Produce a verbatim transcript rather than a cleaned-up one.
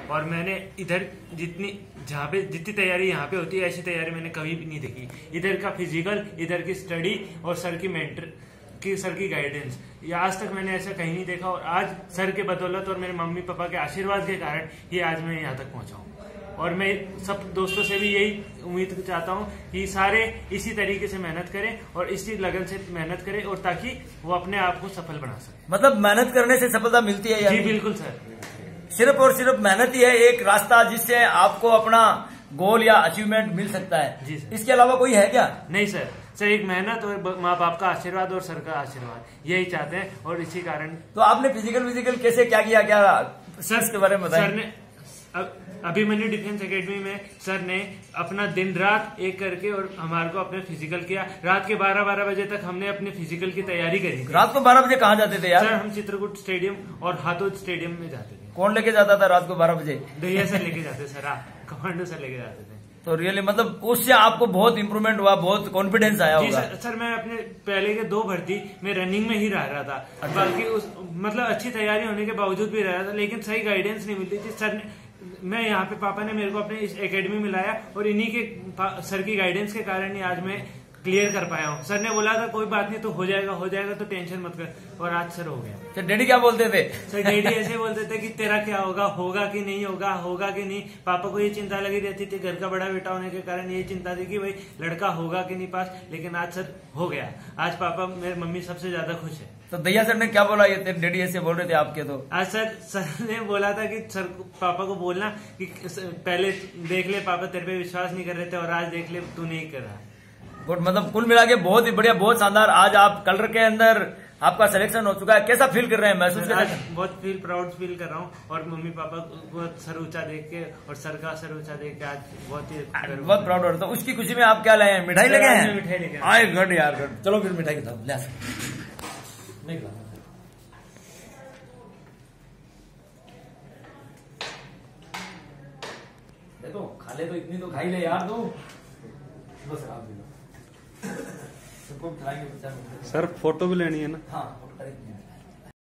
और मैंने इधर जितनी जहाँ पे जितनी तैयारी यहाँ पे होती है ऐसी तैयारी मैंने कभी भी नहीं देखी। इधर का फिजिकल, इधर की स्टडी और सर की मेंटर की सर की गाइडेंस, ये आज तक मैंने ऐसा कहीं नहीं देखा। और आज सर के बदौलत और मेरे मम्मी पापा के आशीर्वाद के कारण ये आज मैं यहाँ तक पहुंचा हूँ। और मैं सब दोस्तों से भी यही उम्मीद चाहता हूँ कि सारे इसी तरीके से मेहनत करें और इसी लगन से मेहनत करें, और ताकि वो अपने आप को सफल बना सके। मतलब मेहनत करने से सफलता मिलती है? जी बिल्कुल सर, सिर्फ और सिर्फ मेहनत ही है एक रास्ता जिससे आपको अपना गोल या अचीवमेंट मिल सकता है। जी सर। इसके अलावा कोई है क्या? नहीं सर, सर एक मेहनत और माँ बाप का आशीर्वाद और सर का आशीर्वाद यही चाहते हैं, और इसी कारण। तो आपने फिजिकल फिजिकल कैसे क्या किया, क्या सर इसके बारे में बताइए। सर ने अभिमन्यु डिफेंस एकेडमी में सर ने अपना दिन रात एक करके और हमारे को अपने फिजिकल किया। रात के बारह बारह बजे तक हमने अपने फिजिकल की तैयारी करी। रात को बारह बजे कहाँ जाते थे यार? सर हम चित्रकूट स्टेडियम और हाथोद स्टेडियम में जाते थे। कौन लेके जाता था रात को बारह बजे? दैया सर लेके जाते सर, कमांडो सर लेके जाते थे। तो रियली मतलब उससे आपको बहुत इंप्रूवमेंट हुआ, बहुत कॉन्फिडेंस आया होगा? सर, सर मैं अपने पहले के दो भर्ती में रनिंग में ही रह रहा था। अच्छा। बाकी उस मतलब अच्छी तैयारी होने के बावजूद भी रह रहा था, लेकिन सही गाइडेंस नहीं मिलती थी। सर ने मैं यहाँ पे पापा ने मेरे को अपने इस एकेडमी में लाया, और इन्हीं के सर की गाइडेंस के कारण ही आज मैं क्लियर कर पाया हूँ। सर ने बोला था कोई बात नहीं, तो हो जाएगा हो जाएगा, तो टेंशन मत कर, और आज सर हो गया। तो डैडी क्या बोलते थे? सर डैडी ऐसे बोलते थे कि तेरा क्या होगा, होगा कि नहीं होगा, होगा कि नहीं। पापा को ये चिंता लगी रहती थी, घर का बड़ा बेटा होने के कारण ये चिंता थी कि भाई लड़का होगा कि नहीं पास, लेकिन आज सर हो गया। आज पापा मेरे मम्मी सबसे ज्यादा खुश है। तो दैया सर ने क्या बोला? ये डैडी ऐसे बोल रहे थे आपके? तो आज सर सर ने बोला था कि सर पापा को बोलना कि पहले देख ले, पापा तेरे पे विश्वास नहीं कर रहे थे, और आज देख ले तू नहीं कर रहा। गुड, मतलब कुल मिला के बहुत ही बढ़िया, बहुत शानदार। आज आप कलर के अंदर आपका सिलेक्शन हो चुका है, कैसा फील कर रहे हैं, महसूस कर रहे हैं? बहुत फील प्राउड फील कर रहा हूँ, और मम्मी पापा को सर ऊंचा देख के और सर का सर ऊंचा देख के आज बहुत ही बहुत प्राउड हो रहा था। उसकी खुशी में आप क्या लाए हैं? मिठाई लेके हैं? मिठाई लेके आए गुड यार, गुड। चलो फिर मिठाई के साथ ले देखो, खा ले तो इतनी तो खाई ले यार तू। बस आप भी लो। सबको खिलाएंगे। सर फोटो भी लेनी है ना? हाँ फोटो करेंगे।